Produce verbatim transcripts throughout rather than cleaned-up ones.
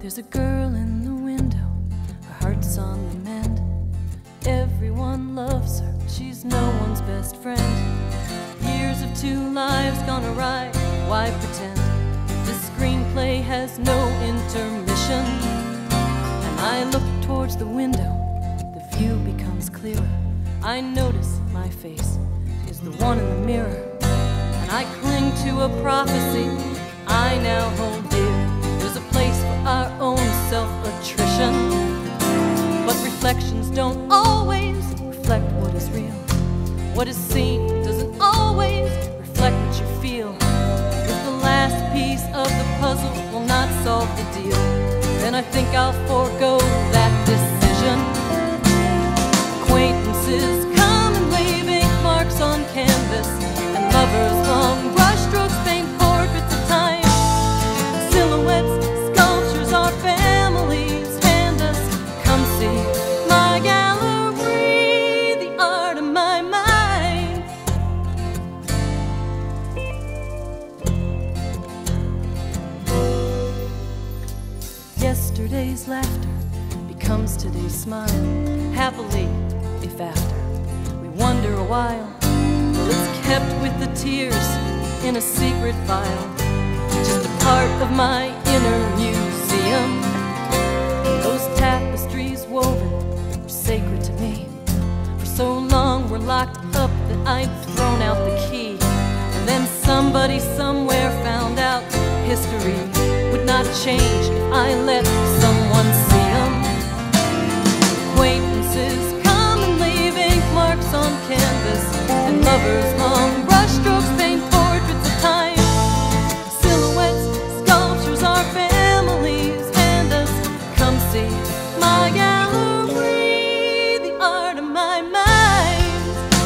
There's a girl in the window, her heart's on the mend. Everyone loves her, she's no one's best friend. Years of two lives gone awry, why pretend? This screenplay has no intermission. And I look towards the window, the view becomes clearer. I notice my face is the one in the mirror, and I cling to a prophecy I now hold dear. There's a place for our own self-attrition, but reflections don't always reflect what is real. What is seen doesn't always reflect what you feel. If the last piece of the puzzle will not solve the deal, then I think I'll forego that decision. Acquaintances come and leave ink marks on canvas, and lovers long brush strokes paint portraits of time. Silhouettes, sculptures, our families hand us. Come see my gallery, the art of my mind. Yesterday's laughter becomes today's smile. Happily, if after we wonder a while, well, it's kept with the tears in a secret file, just a part of my inner museum. Those tapestries woven were sacred to me. For so long were locked up that I'd thrown out the key, and then somebody somewhere found out history would not change if I let someone see 'em. Acquaintances come and leave ink marks on canvas, and lovers long brush strokes paint portraits of time. Silhouettes, sculptures, our families hand us. Come see my gallery, the art of my mind.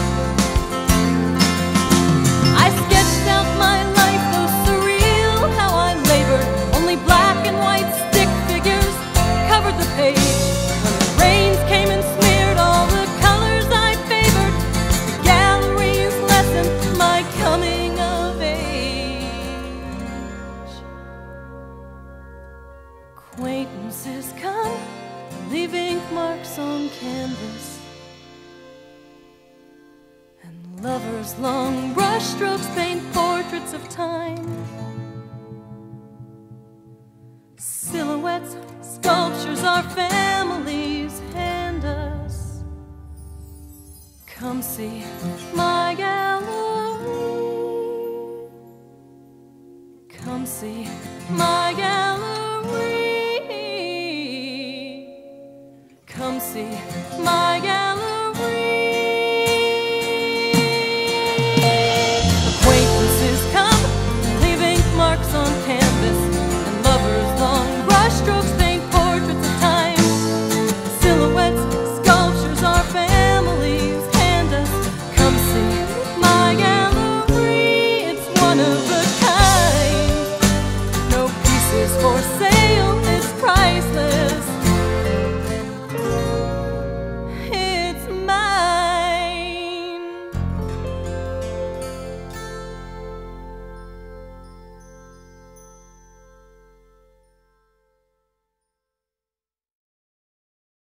I sketched out my life, though surreal, how I labored. Only black and white stick figures covered the page. When the rains came and smeared all the colors I favored, the gallery's lesson, my coming of age. Acquaintances come, leave ink marks on canvas, and lovers long brush strokes paint portraits of time. Silhouettes, sculptures, our families hand us. Come see my gallery. Come see my gallery.